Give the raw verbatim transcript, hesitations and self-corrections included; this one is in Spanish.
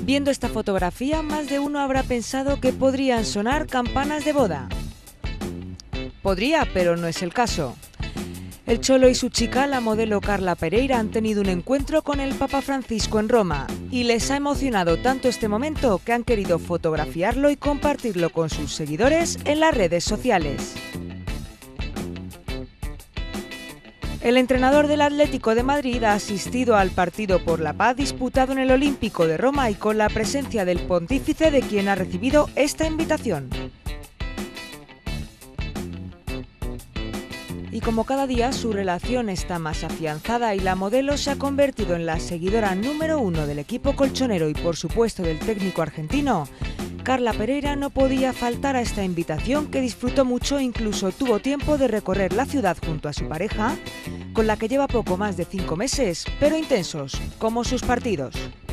Viendo esta fotografía, más de uno habrá pensado que podrían sonar campanas de boda. Podría, pero no es el caso. El Cholo y su chica, la modelo Carla Pereira, han tenido un encuentro con el Papa Francisco en Roma y les ha emocionado tanto este momento que han querido fotografiarlo y compartirlo con sus seguidores en las redes sociales. El entrenador del Atlético de Madrid ha asistido al partido por la paz disputado en el Olímpico de Roma y con la presencia del pontífice, de quien ha recibido esta invitación. Y como cada día su relación está más afianzada y la modelo se ha convertido en la seguidora número uno del equipo colchonero y por supuesto del técnico argentino, Carla Pereira no podía faltar a esta invitación, que disfrutó mucho e incluso tuvo tiempo de recorrer la ciudad junto a su pareja, con la que lleva poco más de cinco meses, pero intensos, como sus partidos.